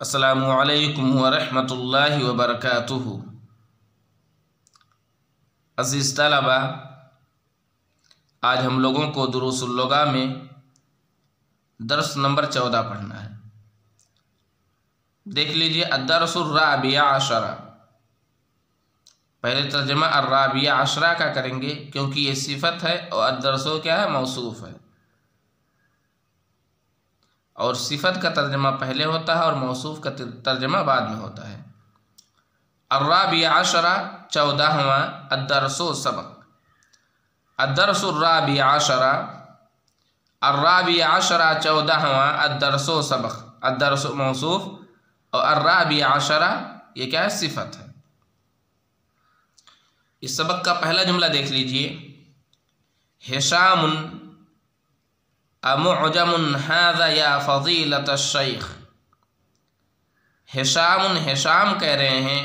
السلام علیکم ورحمۃ اللہ وبرکاتہ۔ عزیز طلبہ، آج ہم لوگوں کو دروس اللغہ میں درس نمبر 14 پڑھنا ہے۔ دیکھ لیجئے، الدرس الرابع عشر۔ پہلے ترجمہ الرابع عشرہ کا کریں گے کیونکہ یہ صفت ہے اور الدرس کیا ہے؟ موصوف ہے، اور صفت کا ترجمہ پہلے ہوتا ہے اور موصوف کا ترجمہ بعد میں ہوتا ہے۔ الرابع عشرہ 14واں، الدرس سبق۔ الدرس الرابع عشرہ، الرابع عشرہ 14واں، الدرس سبق۔ الدرس موصوف اور الرابع عشرہ یہ کیا ہے؟ صفت ہے۔ اس سبق کا پہلا جملہ دیکھ لیجئے، ہشام امعجم ھذا یا فضیلۃ الشیخ۔ ہشام کہہ رہے ہیں،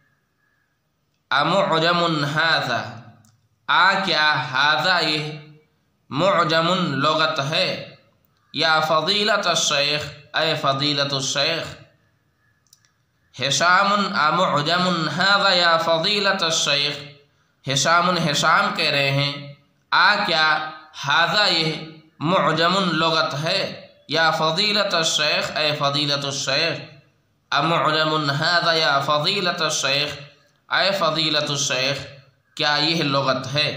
امعجم ھذا کیا ھذا یہ معجم لغت ہے، یا فضیلۃ الشیخ اے فضیلۃ الشیخ۔ ہشام امعجم ھذا یا فضیلۃ الشیخ۔ ہشام کہہ رہے ہیں، کیا ھذا یہ معجم لغت ہے، یا فضیلۃ الشیخ اے فضیلۃ الشیخ۔ امعجم ھذا یا فضیلۃ الشیخ اے فضیلۃ الشیخ، کیا یہ لغت ہے؟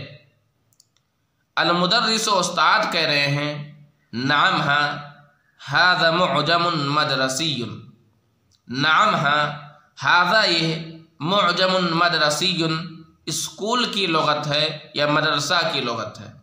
المدرس استاد کہہ رہے ہیں، نعم ہاں، ھذا معجم مدرسی۔ نعم ہاں، ھذا یہ معجم مدرسی، اسکول کی لغت ہے یا مدرسہ کی لغت ہے۔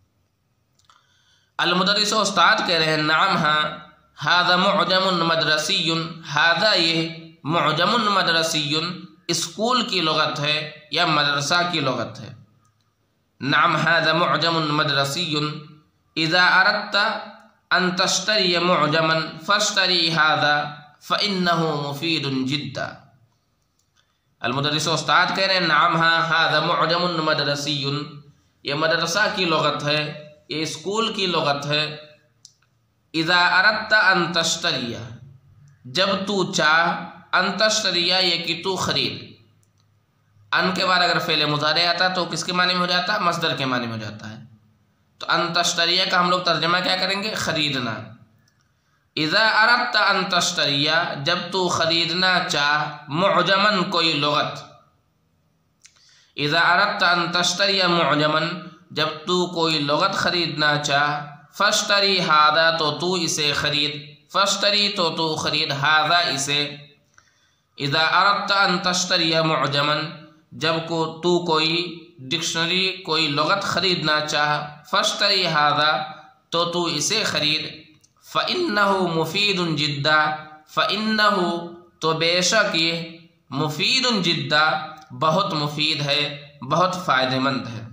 المدرس استاد کہہ رہے ہیں، نعم ہاں، ھذا معجم مدرسی، ھذا یہ معجم مدرسی، اسکول کی لغت ہے یا مدرسہ کی لغت ہے۔ نعم ھذا معجم مدرسی، اذا اردت ان تشتری معجما فاشتری ھذا فانہ مفید جدا۔ المدرس استاد کہہ رہے ہیں، نعم ہاں، ھذا معجم مدرسی، یہ مدرسہ کی لغت ہے، یہ اسکول کی لغت ہے۔ اذا اردت ان تشتری، جب تو چاہ، ان تشتری یہ کہ تو خرید۔ ان کے بعد اگر فعل مضارع آتا تو کس کے معنی میں ہو جاتا ہے؟ مصدر کے معنی میں ہو جاتا ہے۔ تو ان تشتری کا ہم لوگ ترجمہ کیا کریں گے؟ خریدنا۔ اذا اردت ان تشتری، جب تو خریدنا چاہ، معجمن کوئی لغت۔ اذا اردت ان تشتری معجمن، جب تو کوئی لغت خریدنا چاہ، فاشتری ھذا تو تو اسے خرید، فاشتری تو تو خرید، ھذا اسے۔ اذا اردت ان تشتری معجمن، جب کو تو کوئی ڈکشنری کوئی لغت خریدنا چاہ، فاشتری ھذا تو تو اسے خرید۔ فإنہ مفید جدا، فإنہ تو بے شک یہ، مفید جدا بہت مفید ہے، بہت فائدہ مند ہے۔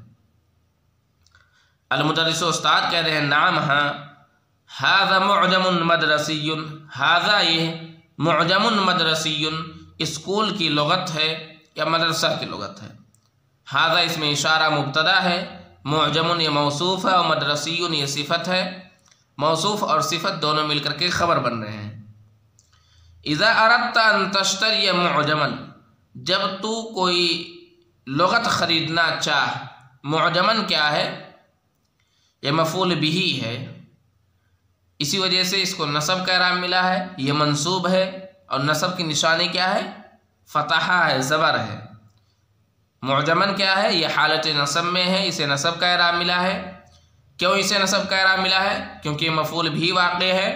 المدرس استاد کہہ رہے ہیں، نعم ہاں، ھذا معجم مدرسی، ھذا یہ معجم مدرسی، اسکول کی لغت ہے یا مدرسہ کی لغت ہے۔ ھذا اس میں اشارہ مبتدا ہے، معجم یہ موصوف ہے اور مدرسی یہ صفت ہے۔ موصوف اور صفت دونوں مل کر کے خبر بن رہے ہیں۔ اذا اردت ان تشتری معجما، جب تو کوئی لغت خریدنا چاہ۔ معجمن کیا ہے؟ یہ مفعول بہ ہے، اسی وجہ سے اس کو نصب کا اعراب ملا ہے، یہ منصوب ہے، اور نصب کی نشانی کیا ہے؟ فتحہ ہے، زبر ہے۔ معجمن کیا ہے؟ یہ حالت نصب میں ہے، اسے نصب کا اعراب ملا ہے۔ کیوں اسے نصب کا اعراب ملا ہے؟ کیونکہ یہ مفعول بھی واقع ہے۔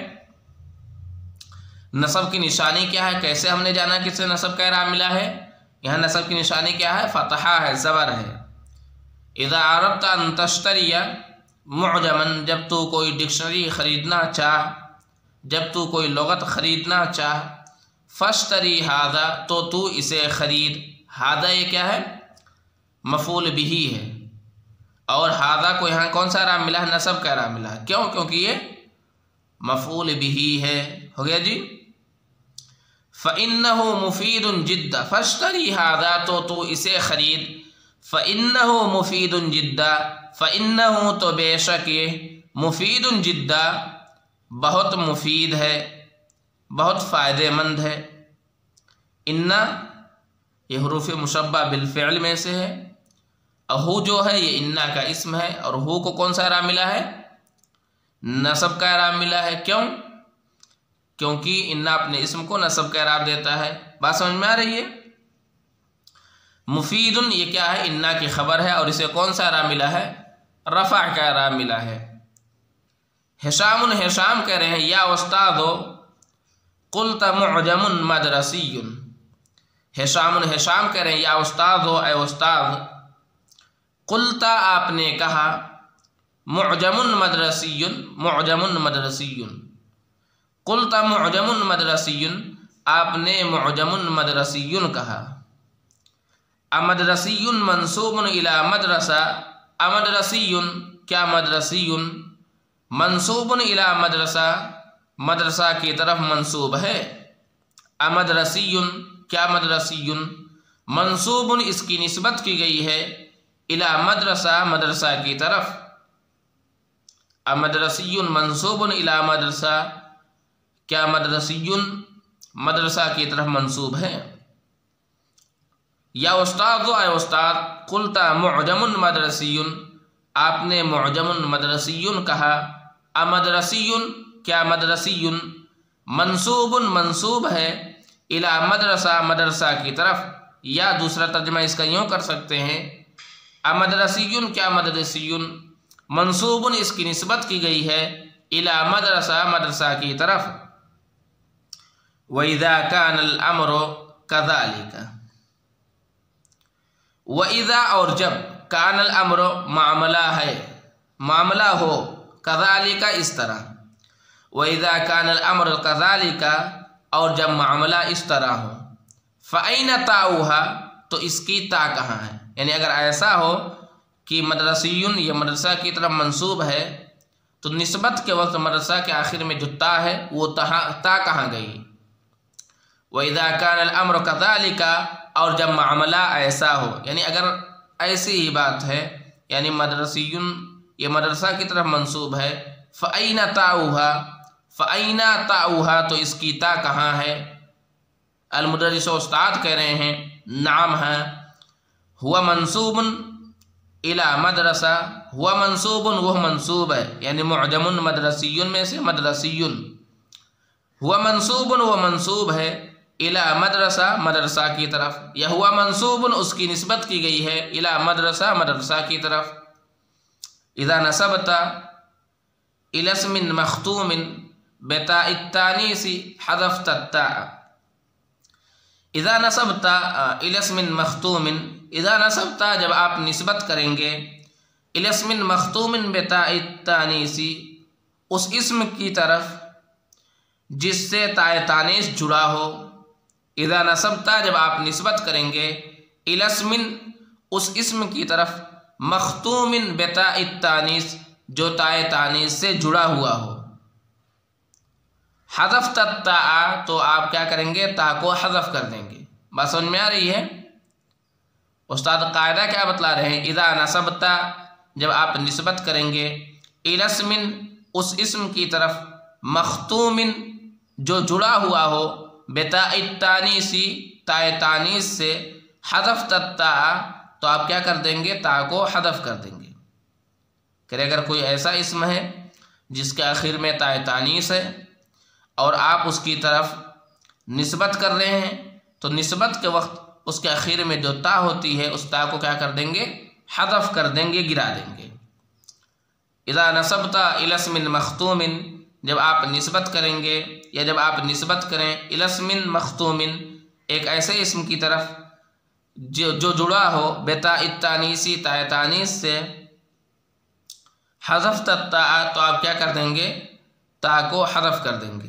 نصب کی نشانی کیا ہے؟ کیسے ہم نے جانا کہ اسے نصب کا اعراب ملا ہے؟ یہاں نصب کی نشانی کیا ہے؟ فتحہ ہے، زبر ہے۔ اذا اردت ان تشتری معجمن، جب تو کوئی ڈکشنری خریدنا چاہ، جب تو کوئی لغت خریدنا چاہ، فاشتری ھذا تو تو اسے خرید۔ ھذا یہ کیا ہے؟ مفعول بہ ہے، اور ھذا کو یہاں کون سا اعراب ملا ہے؟ نصب کا اعراب ملا ہے۔ کیوں؟ کیونکہ یہ مفعول بہ ہے۔ ہو گیا جی۔ فإنہ مفید جدا، فاشتری ھذا تو تو اسے خرید۔ فإنہ مفید جدا، فإنہ تو بے شک یہ، مفید جدا بہت مفید ہے، بہت فائدہ مند ہے۔ انا یہ حروف مشبہ بالفعل میں سے ہے، اور ہو جو ہے یہ انا کا اسم ہے، اور ہو کو کون سا اعراب ملا ہے؟ نصب کا اعراب ملا ہے۔ کیوں؟ کیونکہ انا اپنے اسم کو نصب کا اعراب دیتا ہے۔ بات سمجھ میں آ رہی ہے؟ مفیدن یہ کیا ہے؟ انا کی خبر ہے، اور اسے کون سا اعراب ملا ہے؟ رفع کا اعراب ملا ہے۔ ہشام ہشام کہہ رہے ہیں یا استاد قلت معجم مدرسی۔ ہشام ہشام کہہ رہے ہیں یا استاد اے استاد، قلت آپ نے کہا، معجم مدرسی معجم مدرسی، قلت معجم مدرسی آپ نے معجم مدرسی کہا۔ امدرسی منصوب الی مدرسہ، امدرسی کیا مدرسی منصوب الی مدرسہ مدرسہ کی طرف منصوب ہے۔ امدرسی کیا مدرسی منصوب اس کی نسبت کی گئی ہے الی مدرسہ مدرسہ کی طرف۔ امدرسی منصوب الی مدرسہ کیا مدرسی مدرسہ کی طرف منصوب ہے۔ یا استاد اے استاد قلت معجم مدرسی آپ نے معجم مدرسی کہا۔ امدرسی کیا مدرسی منصوب منصوب ہے الی مدرسہ مدرسہ کی طرف، یا دوسرا ترجمہ اس کا یوں کر سکتے ہیں امدرسی کیا مدرسی منصوب اس کی نسبت کی گئی ہے الی مدرسہ مدرسہ کی طرف۔ وَإِذَا كَانَ الْأَمْرُ كَذَلِكَ، وَإِذَا اور جب، کان الامر معاملہ ہے، معاملہ ہو، کذالک اس طرح، وَإِذَا كَانَ الْأَمْرُ كَذَلِكَ اور جب معاملہ اس طرح ہو، فَأَيْنَ تَاؤُهَا تو اس کی تا کہاں ہے؟ یعنی اگر ایسا ہو کہ مدرسیون یہ مدرسہ کی طرف منصوب ہے تو نسبت کے وقت مدرسہ کے آخر میں جو تا ہے وہ تا کہاں گئی؟ وَإِذَا كَانَ الْأَمْرُ كَذَلِكَ اور جب معاملہ ایسا ہو، یعنی اگر ایسی ہی بات ہے، یعنی مدرسیون یہ مدرسہ کی طرف منصوب ہے، فَأَيْنَ تَاؤُهَا فَأَيْنَ تَاؤُهَا تو اس کی تا کہاں ہے؟ المدرس استاد کہہ رہے ہیں نعم ہے، ہوا منصوب الی مدرسہ، ہوا منصوب وہ منصوب ہے، یعنی معجم مدرسیون میں سے مدرسیون، ہوا منصوب وہ منصوب ہے الی مدرسہ مدرسہ کی طرف، یا ہوا منصوب اس کی نسبت کی گئی ہے الی مدرسہ مدرسہ کی طرف۔ اذا نسبت الی اسم مختوم بتاء التانیث حذفت التاء، اذا نسبت الی اسم مختوم، اذا نسبت جب آپ نسبت کریں گے الی اسم مختوم بتاء التانیث اس اسم کی طرف جس سے تاء تانیث جڑا ہو، اذا نسبت جب آپ نسبت کریں گے الی اسم اس اسم کی طرف مختوم بتاء التانیث جو تاء تانیث سے جڑا ہوا ہو، حذفت التاء تو آپ کیا کریں گے؟ تا کو حذف کر دیں گے۔ بات سمجھ میں آ رہی ہے؟ استاد قاعدہ کیا بتلا رہے ہیں؟ اذا نسبت جب آپ نسبت کریں گے الی اسم اس اسم کی طرف مختوم جو جڑا ہوا ہو بتاء التانیث تاء تانیث سے، حذفت التاء تو آپ کیا کر دیں گے؟ تا کو حذف کر دیں گے۔ کہ اگر کوئی ایسا اسم ہے جس کے آخر میں تاء تانیث ہے اور آپ اس کی طرف نسبت کر رہے ہیں تو نسبت کے وقت اس کے آخر میں جو تا ہوتی ہے اس تا کو کیا کر دیں گے؟ حذف کر دیں گے، گرا دیں گے۔ اذا نسبت الی اسم مختوم جب آپ نسبت کریں گے یا جب آپ نسبت کریں الی اسم مختوم ایک ایسے اسم کی طرف جو جڑا ہو بتاء التانیث تاء تانیث سے، حذفت التاء تو آپ کیا کر دیں گے؟ تا کو حذف کر دیں گے۔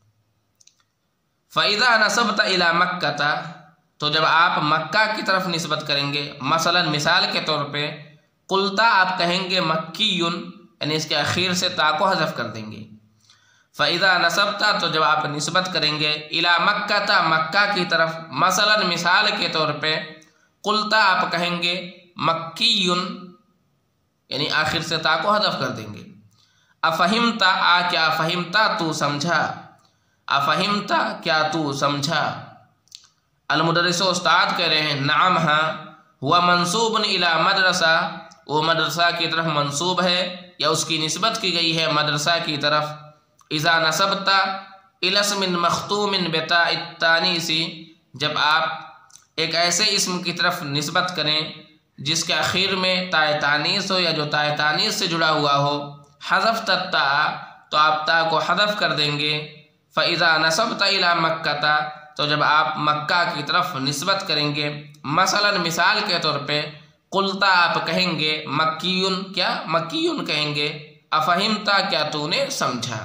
فَإِذَا نَسَبْتَ إِلَى مَكَّةَ تو جب آپ مکہ کی طرف نسبت کریں گے، مثلا مثال کے طور پہ قلتا آپ کہیں گے مکیٌ، یعنی اس کے اخیر سے تا کو حذف کر دیں گے۔ فَإِذَا نَسَبْتَ تو جب آپ نسبت کریں گے إِلَى مَكَّةَ مکہ کی طرف، مثلا مثال کے طور پہ قلتا آپ کہیں گے مکیٌ، یعنی آخر سے تا کو حذف کر دیں گے۔ افہمتا کیا فہمتا تو سمجھا، अफहिमता, क्या तू समझा। अलमुदर्रिस उस्ताद कह रहे हैं नाम हाँ, हुआ मंसूबन इला मदरसा, वो मदरसा की तरफ मंसूब है या उसकी निस्बत की गई है मदरसा की तरफ। इज़ा नसबता इलस्मिन मख्तूमिन बिता इत्तानीसी, जब आप एक ऐसे इस्म की तरफ निस्बत करें जिसके आखिर में ताए तानीस हो या जो ताए तानीस से जुड़ा हुआ हो, हज़फ तत्ता, तो आप ता को हज़फ कर देंगे। फ़इज़ा नसबता इला मक्कता, तो जब आप मक्का की तरफ निस्बत करेंगे, मसलन मिसाल के तौर पे कुलता आप कहेंगे, मक्कीयुन, क्या मक्कीयुन कहेंगे, अफहिमता, क्या तूने समझा।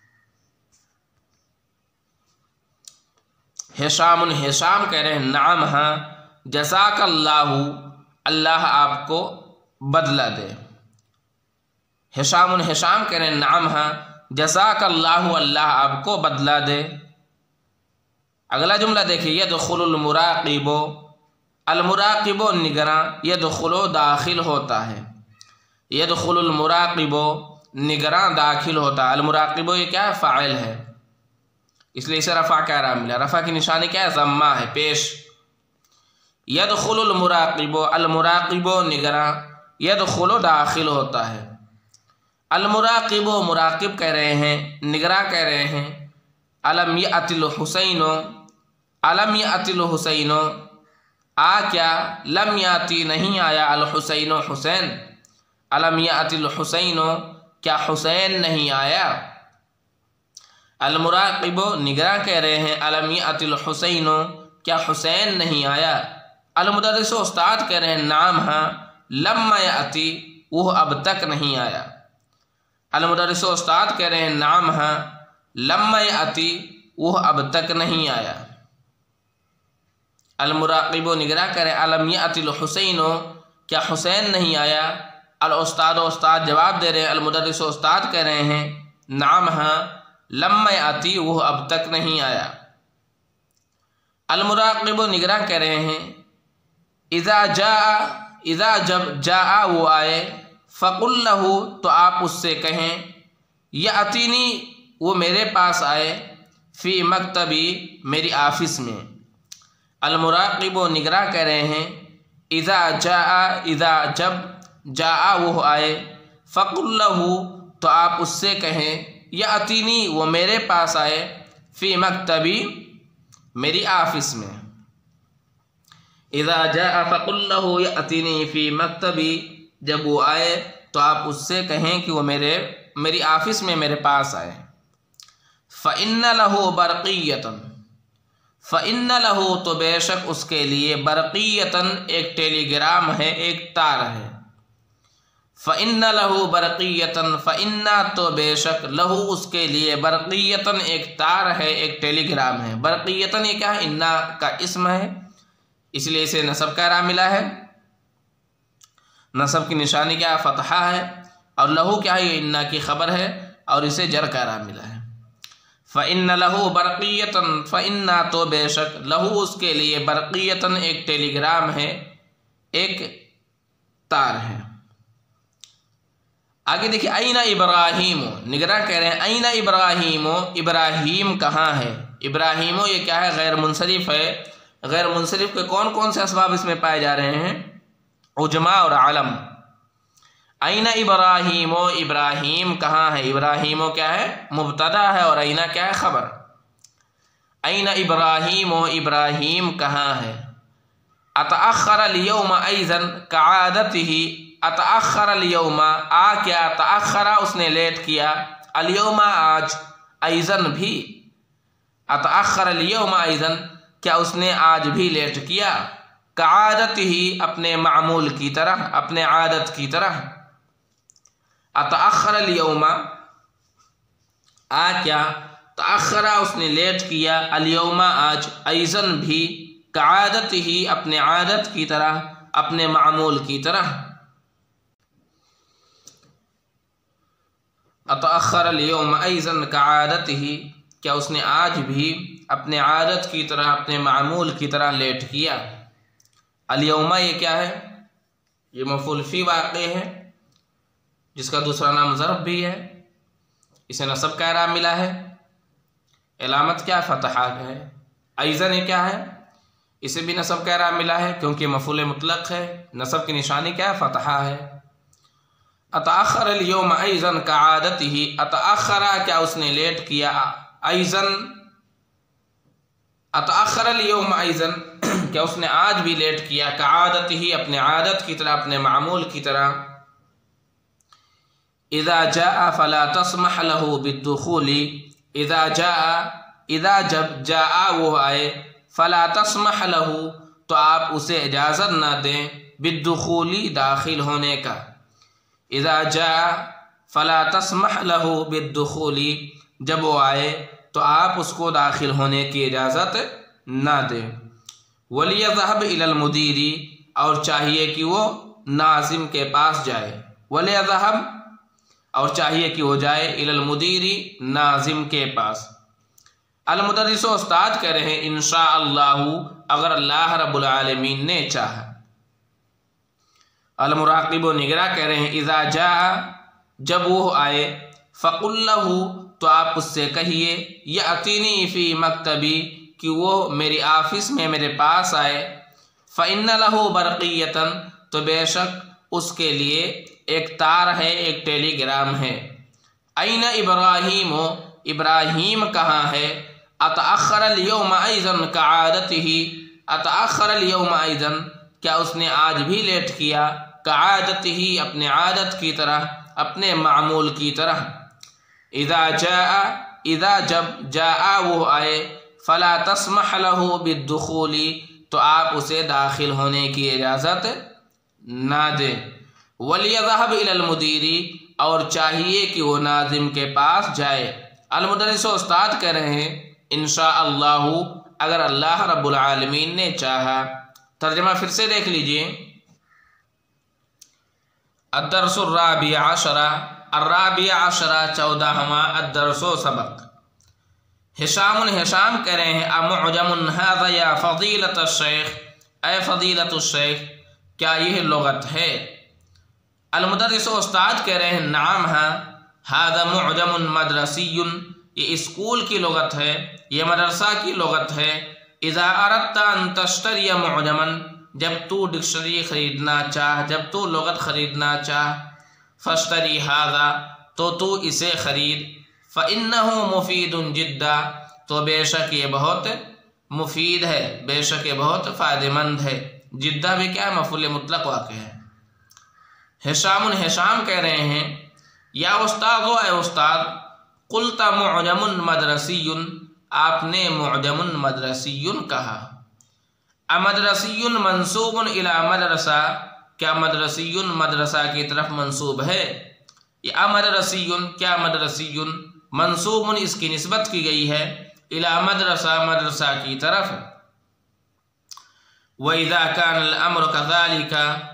हिशामुन, हिशाम कह रहे हैं नाम हाँ, जज़ाकल्लाहु, अल्लाह आपको बदला दे। हिशामुन, हिशाम कह रहे हैं नाम हाँ, जज़ाकल्लाहु, अल्लाह आपको बदला दे। अगला जुमला देखिए, यदखुलुल मुराक़िबो, अलमुराक़िबो निगरां, यदखुलु दाखिल होता है, यदखुलुल मुराक़िबो निगरां दाखिल होता है। अलमुराक़िबो ये क्या है, फ़ाइल है, इसलिए इसे रफ़ा का इराब मिला। रफ़ा की निशानी क्या है, ज़म्मा है, पेश। यदखुलुल मुराक़िबो, अलमुराक़िबो निगरां, यदखुलु दाखिल होता है। अलमुराक़िबो मुराक़िब कह रहे हैं, निगरां कह रहे हैं। अलम यअतिल हुसैनो, अलम यअतिल हुसैनो, आ क्या, लम याती नहीं आया, अल हुसैनो हुसैन, अलम यअतिल हुसैनो, क्या हुसैन नहीं आया। अलमुराक़िबो निगरां कह रहे हैं, अलम यअतिल हुसैनो, क्या हुसैन नहीं आया। अलमुदर्रिस उस्ताद कह रहे हैं नाम हाँ, लम्मा याती, वो अब तक नहीं आया। अलमुदर्रिस उस्ताद कह रहे हैं नाम हाँ, लम्मा याती, वो अब तक नहीं आया। अलमुराक़िबो निगरां कह रहे हैं, अलम यातिल हुसैनो, क्या हुसैन नहीं आया। अल उस्ताद जवाब दे रहे हैं, अलमुदर्रिस उस्ताद कह रहे हैं नाम हाँ, लम्मा याती, वो अब तक नहीं आया। अलमुराक़िबो निगरां कह रहे हैं इज़ा जा, इज़ा जब जा वो आए, फ़कुल लहू, तो आप उससे कहें, यातीनी, वो मेरे पास आए, फ़ी मकतबी, मेरी ऑफिस में। अलमुराक़िबो निगरां कह रहे हैं इज़ा जा, इज़ा जब जा वो आए, फ़कुल लहू, तो आप उससे कहें, यातीनी, वो मेरे पास आए, फ़ी मकतबी, मेरी ऑफिस में। इज़ा जा फ़कुल लहू यातीनी फ़ी मकतबी, जब वो आए तो आप उससे कहें कि वो मेरी ऑफिस में मेरे पास आए। फ़इन्ना लहू बरक़ियतन, फ़इन्ना लहू, तो बेशक उसके लिए, बरक़ियतन, एक टेलीग्राम है, एक तार है। फ़इन्ना लहू बरक़ियतन, फ़इन्ना, तो बेशक, लहू, उसके लिए, बरक़ियतन, एक तार है, एक टेलीग्राम है। बरक़ियतन ये क्या है, इन्ना का इस्म है, इसलिए इसे नसब का इराब मिला है। नसब की निशानी क्या है, फ़तहा है, और लहू क्या है, ये इन्ना की खबर है, और इसे जर का इराब मिला है। फ़इन्ना लहू बरक़ियतन, फ़इन्ना, तो बेशक, लहू, उसके लिए, बरक़ियतन, एक टेलीग्राम है, एक तार है। आगे देखिए, अयना इब्राहीमो, निगरां कह रहे हैं अयना इब्राहीमो, इब्राहीम कहाँ है। इब्राहीमो ये क्या है, गैर मुनसरिफ है। गैर मुनसरिफ के कौन कौन से असबाब इसमें पाए जा रहे हैं, उजमा और आलम। अयना इब्राहीमो, इब्राहीम कहाँ है। इब्राहीमो क्या है, मुब्तदा है, और अयना क्या है, खबर। अयना इब्राहीमो, इब्राहीम कहाँ है। अतअख्खर अल-यौम अयज़न कआदतिही, अतअख्खर अल-यौम, आ क्या, तअख्खरा, उसने लेट किया, अल-यौम, आज, अयज़न भी, अतअख्खर अल-यौम अयज़न, क्या उसने आज भी लेट किया, कआदतिही, अपने मामूल की तरह, अपने आदत की तरह। अतअख्खर अल-यौम, आ क्या, तअख्खरा, उसने लेट किया, अल-यौम, आज, अयज़न भी, कआदतिही, अपने आदत की तरह, अपने मामूल की तरह। अतअख्खर अल-यौम अयज़न कआदतिही, क्या उसने आज भी अपने आदत की तरह, अपने मामूल की तरह लेट किया। अल-यौमा ये क्या है, ये मफ़ूल फ़ी वाक़े है, जिसका दूसरा नाम ज़र्फ़ भी है, इसे नसब का इराब मिला है। علامت کیا فتحہ ہے. ایضاً یہ کیا ہے؟ اسے بھی نصب کا اعراب ملا ہے کیونکہ مفعول مطلق ہے. نصب کی نشانی کیا ہے؟ فتحہ ہے. اتأخر اليوم ایضاً کعادتہ، اتأخر کیا اس نے لیٹ کیا، ایضاً اتأخر اليوم ایضاً کیا اس نے آج بھی لیٹ کیا، کعادتہ اپنے عادت کی طرح، اپنے معمول کی طرح. اذا جاء فلا تسمح له بالدخول، اذا جاء، اذا جب جاء وہ آئے، فلا تسمح له تو آپ اسے اجازت نہ دیں، بالدخول داخل ہونے کا. اذا جاء فلا تسمح له بالدخول جب وہ آئے تو آپ اس کو داخل ہونے کی اجازت نہ دیں. وَلْيَذْهَبْ إِلَى الْمُدِيرِ اور چاہیے کہ وہ ناظم کے پاس جائے. وَلْيَذْهَبْ اور چاہیے کہ وہ جائے إِلَى الْمُدِيرِ ناظم کے پاس. المدرس و استاد کہہ رہے ہیں انشاءاللہ اگر اللہ رب العالمین نے چاہا. المراقب و نگراں کہہ رہے ہیں اذا جاء جب وہ آئے، فقل له تو آپ اس سے کہیے، یأتینی فی مکتبی کہ وہ میری آفس میں میرے پاس آئے. فإن له برقیة تو بے شک اس کے لیے ایک تار ہے، ایک ٹیلی گرام ہے. این ابراہیم ابراہیم کہاں ہے. اتأخر اليوم ایضاً کعادتہ، اتأخر اليوم ایضاً کیا اس نے آج بھی لیٹ کیا، کعادتہ اپنے عادت کی طرح، اپنے معمول کی طرح. اذا جاء اذا جب جاء وہ آئے، فلا تسمح له بالدخول تو آپ اسے داخل ہونے کی اجازت نہ دیں. وَلْيَذْهَبْ إِلَى الْمُدِيرِ اور چاہیے کہ وہ ناظم کے پاس جائے. المدرس و استاد کہہ رہے ہیں انشاءاللہ اگر اللہ رب العالمین نے چاہا. ترجمہ پھر سے دیکھ لیجئے. الدرس الرابع عشر، الرابع عشر 14واں الدرس و سبق. ہشام ہشام کہہ رہے ہیں امعجم ھذا یا فضیلۃ الشیخ، اے فضیلۃ الشیخ کیا یہ لغت ہے. المدرس و استاد کہہ رہے ہیں نعم ہاں، ھذا معجم مدرسی یہ اسکول کی لغت ہے، یہ مدرسہ کی لغت ہے. اذا اردت ان تشتری معجما جب تو ڈکشنری خریدنا چاہ، جب تو لغت خریدنا چاہ، فاشتری ھذا تو اسے خرید. فإنه مفید جدا تو بے شک یہ بہت مفید ہے، بے شک یہ بہت فائدہ مند ہے. جدہ بھی کیا ہے؟ مفعول مطلق واقع ہے. ہشام ہشام کہہ رہے ہیں یا استاد اے استاد، قلت معجم مدرسی آپ نے معجم مدرسی کہا. امدرسی منصوب الی مدرسہ کیا مدرسی مدرسہ کی طرف منصوب ہے. یہ امدرسی کیا مدرسی منصوب اس کی نسبت کی گئی ہے الی مدرسہ مدرسہ کی طرف. وَإِذَا كَانَ الْأَمْرُ كَذَلِكَ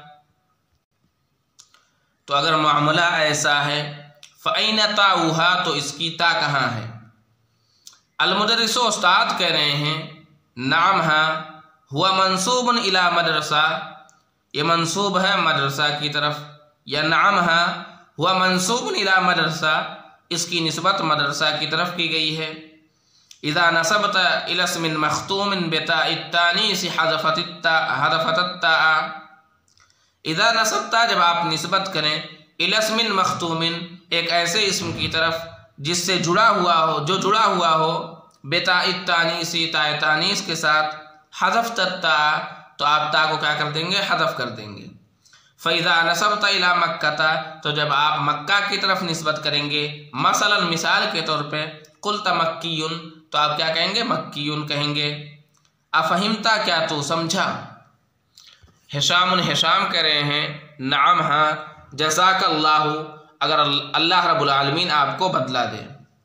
تو اگر معاملہ ایسا ہے، فَأَيْنَ تَاؤُهَا تو اس کی تا کہاں ہے. المدرس و استاد کہہ رہے ہیں نعم ہاں، ہوا منصوب الی مدرسہ یہ منصوب ہے مدرسہ کی طرف. یا نعم ہاں ہوا منصوب الی مدرسہ اس کی نسبت مدرسہ کی طرف کی گئی ہے. اذا نسبت الی اسم مختوم بتاء التانیث حذفت التاء، اذا نسبت جب آپ نسبت کریں الی اسم مختوم ایک ایسے اسم کی طرف جس سے جڑا ہوا ہو، جو جڑا ہوا ہو، بتاء التانیث تاء تانیث کے ساتھ، حذفت التاء تو آپ تا کو کیا کر دیں گے؟ حذف کر دیں گے. فَإِذَا نَسَبْتَ إِلَى مَكَّةَ تو جب آپ مکہ کی طرف نسبت کریں گے، مثلا مثال کے طور پہ قُلْتَ مَكِّيٌّ تو آپ کیا کہیں گے؟ مکیون کہیں گے. افہمتا کیا تو سمجھا. ہشام ہشام کہہ رہے ہیں نعم ہاں، جزاک اللہ اگر اللہ رب العالمین آپ کو بدلہ دے.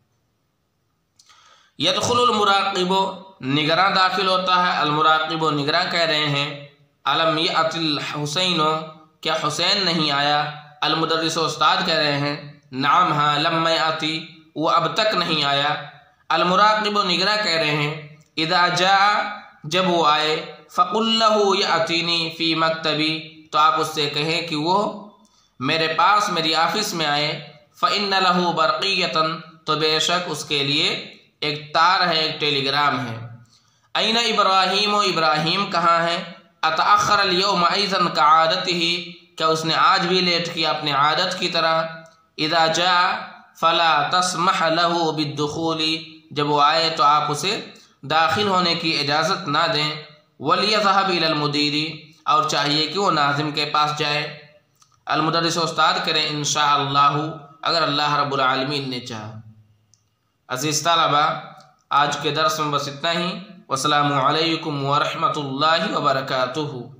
یدخل المراقب نگراں داخل ہوتا ہے. المراقب نگراں کہہ رہے ہیں الم یأت الحسین کیا حسین نہیں آیا. المدرس و استاد کہہ رہے ہیں نعم ہاں، لم یأتی وہ اب تک نہیں آیا. المراقب نگراں کہہ رہے ہیں اذا جاء جب وہ آئے، فقل له یأتینی فی مکتبی تو آپ اس سے کہیں کہ وہ میرے پاس میری آفس میں آئے. فإن له برقیة تو بے شک اس کے لیے ایک تار ہے، ایک ٹیلی گرام ہے۔ این ابراہیم، و ابراہیم کہاں ہے؟ اتأخر اليوم ایضا کعادتہ، کیا اس نے آج بھی لیٹ کیا اپنے عادت کی طرح؟ اذا جاء فلا تسمح له بالدخول، جب وہ آئے تو آپ اسے داخل ہونے کی اجازت نہ دیں۔ ولیذهب الى المدیر، اور چاہیے کہ وہ ناظم کے پاس جائے۔ المدرس استاد کریں انشاءاللہ، اگر اللہ رب العالمین نے چاہا۔ عزیز طلبہ، آج کے درس میں بس اتنا ہی۔ والسلام علیکم ورحمۃ اللہ وبرکاتہ۔